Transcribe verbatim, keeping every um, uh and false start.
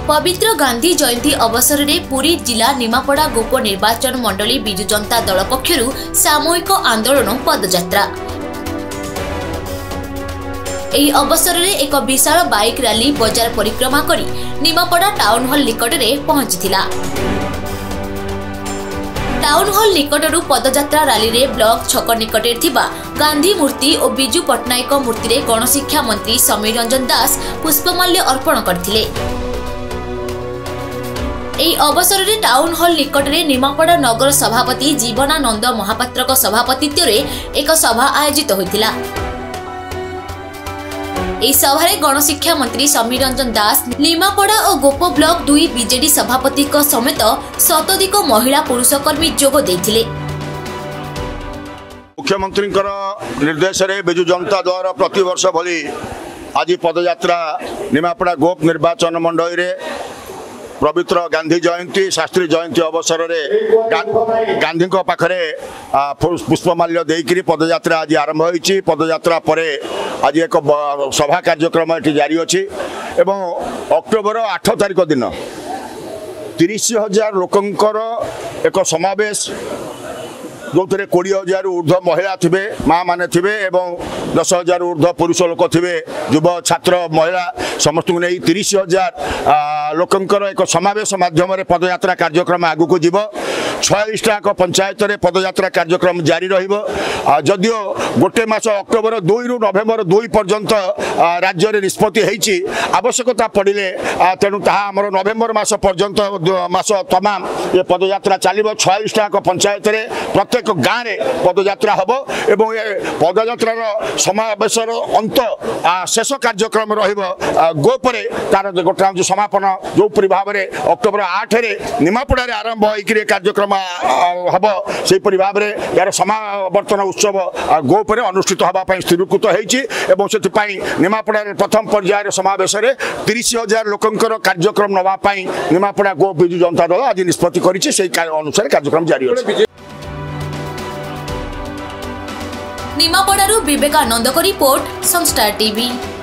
पवित्र गांधी जयंती अवसर में पुरी जिला निमापड़ा गोप निर्वाचन मंडली बिजु जनता दल पक्षरु सामूहिक आंदोलन पदयात्रा। एही अवसर में एक विशाल बाइक रैली बजार परिक्रमा करी निमापड़ा टाउन हॉल निकट में पहुंचीला। टाउन हॉल निकटरू पदयात्रा रैली रे ब्लॉक छक निकटे थिबा गांधी मूर्ति और बिजू पट्टनायक मूर्ति रे गणशिक्षा मंत्री समीर रंजन दास पुष्पमाल्य अर्पण करथिले। एही अवसर में टाउन हॉल निकट में निमापड़ा नगर सभापति जीवनानंद महापात्र सभापतित्व में एक सभा आयोजित होइतिला। एही सभा गणशिक्षा मंत्री समीर रंजन दास निमापड़ा और गोप ब्लॉक दुई बीजेडी सभापति समेत शताधिक महिला पुरुषकर्मी जोग देथिले। मुख्यमंत्री निर्देश रे बिजु जनता दल प्रति वर्ष भली आज पदयात्रा निमापड़ा गोप निर्वाचन मंडली रे पवित्र गांधी जयंती शास्त्री जयंती अवसर में गांधी पाखरे पुष्पमाल्य देकरी पदयात्रा आज आरंभ होईची। पदयात्रा परे आज एक सभा कार्यक्रम ये जारी अच्छी एवं अक्टोबर आठ तारिख दिन तीस हजार लोकंकर एक समावेश जो थे कोड़े हजार ऊर्ध्व महिला थे माँ मैंने थे एवं दस हजार ऊर्ध्व पुरुष लोक थे युव छात्र महिला समस्त को नहीं तीस हजार लोकंकर एक समावेश माध्यम पदयात्रा कार्यक्रम आगू जीव छयालीसटा पंचायत रे पदयात्रा कार्यक्रम जारी रदियो गोटे मास अक्टोबर दुई रु नवेम्बर दुई पर्यंत राज्य में निष्पत्ति होती आवश्यकता पड़े तेणु तामर नवेम्बर मास पर्यंत मास तमाम ये पदयात्रा चलो छयालीसटा पंचायत रे प्रत्येक गाँव में पदयात्रा हम एवं ये पदयात्रार समावेशर अंत शेष कार्यक्रम रोपरे तार गोटे समापन जो भाव में अक्टोबर आठ निमापड़ा आरंभ होकर कार्यक्रम हम से भाव में यार समावर्तन उत्सव गोपर अनुष्ठित होगापी स्थिरीकृत होती निमापड़ा प्रथम पर्यायर समावेश में तीस हजार लोकंकर कार्यक्रम नापी निमापड़ा गो बिजु जनता दल आज निष्पत्ति अनुसार कार्यक्रम जारी है। निमापड़ारू विवेकानंद को रिपोर्ट संस्टार टीवी।